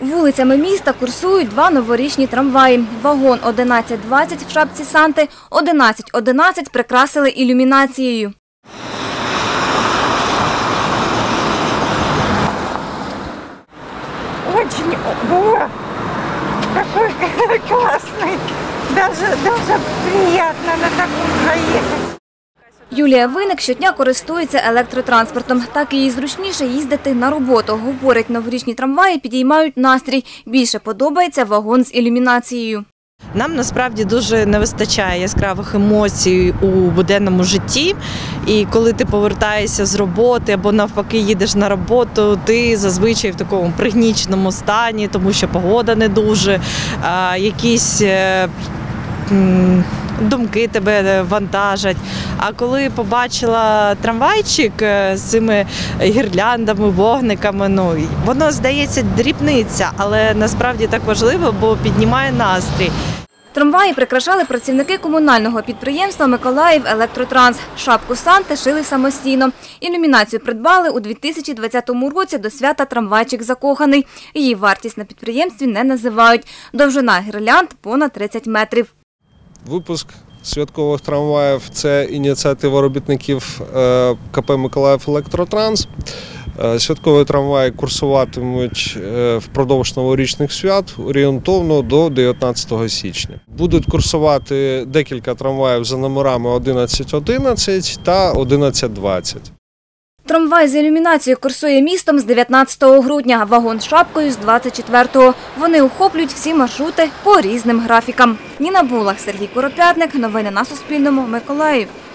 Вулицями міста курсують два новорічні трамваї. Вагон 1120 в шапці Санти, 1111 прикрасили ілюмінацією. Очень такой классный, даже приятно на таком проехать. Юлія Виник щодня користується електротранспортом. Так їй зручніше їздити на роботу. Говорить, новорічні трамваї підіймають настрій. Більше подобається вагон з ілюмінацією. Нам насправді дуже не вистачає яскравих емоцій у буденному житті. І коли ти повертаєшся з роботи або навпаки їдеш на роботу, ти зазвичай в такому пригніченому стані, тому що погода не дуже, якісь думки тебе вантажать. А коли побачила трамвайчик з цими гірляндами, вогниками, воно здається дрібниця, але насправді так важливо, бо піднімає настрій. Трамваї прикрашали працівники комунального підприємства «Миколаївелектротранс». Шапку Санти шили самостійно. Ілюмінацію придбали у 2020 році до свята «Трамвайчик закоханий». Її вартість на підприємстві не називають. Довжина гірлянд – понад 30 метрів. Випуск святкових трамваїв – це ініціатива робітників КП «Миколаївелектротранс». Святкові трамваї курсуватимуть впродовж новорічних свят орієнтовно до 19 січня. Будуть курсувати декілька трамваїв за номерами 1111 та 1120. Трамвай з ілюмінацією курсує містом з 19 грудня, вагон з шапкою з 24-го. Вони охоплюють всі маршрути по різним графікам. Ніна Булах, Сергій Куропятник. Новини на Суспільному. Миколаїв.